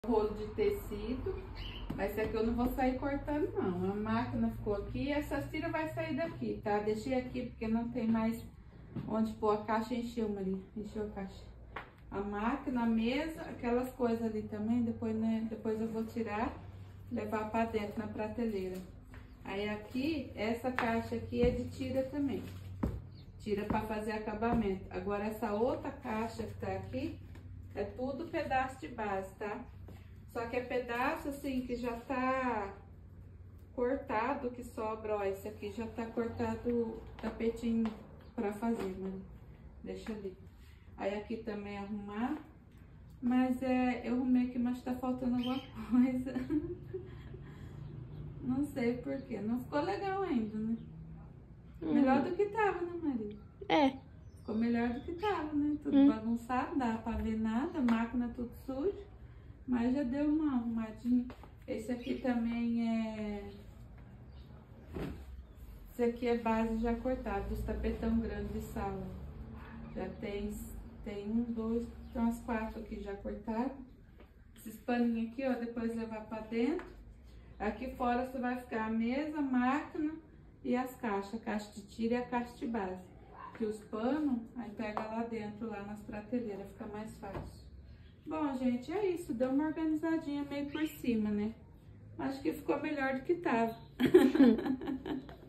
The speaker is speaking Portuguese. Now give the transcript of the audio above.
Rolo de tecido, mas esse aqui eu não vou sair cortando não. A máquina ficou aqui, essa tira vai sair daqui, tá? Deixei aqui porque não tem mais onde pôr a caixa, encheu, Maria, encheu a caixa. A máquina, a mesa, aquelas coisas ali também, depois, né, depois eu vou tirar, levar pra dentro na prateleira. Aí aqui, essa caixa aqui é de tira também, tira pra fazer acabamento. Agora essa outra caixa que tá aqui, é tudo pedaço de base, tá? Só que é pedaço assim que já tá cortado, que sobra, ó, esse aqui já tá cortado o tapetinho pra fazer, mas deixa ali. Aí aqui também arrumar, mas eu arrumei aqui, mas tá faltando alguma coisa. Não sei porquê, não ficou legal ainda, né? Melhor do que tava, né, Maria? É. Ficou melhor do que tava, né? Tudo bagunçado, não dá pra ver nada, máquina tudo sujo. Mas já deu uma arrumadinha. Esse aqui também esse aqui é base já cortada, dos tapetão grande de sala. Já tem um, dois, tem umas 4 aqui já cortadas. Esses paninhos aqui, ó, depois levar pra dentro. Aqui fora você vai ficar a mesa, a máquina e as caixas. A caixa de tira e a caixa de base. Que os panos, aí pega lá dentro, lá nas prateleiras, fica mais fácil. Bom, gente, é isso. Deu uma organizadinha meio por cima, né? Acho que ficou melhor do que tava.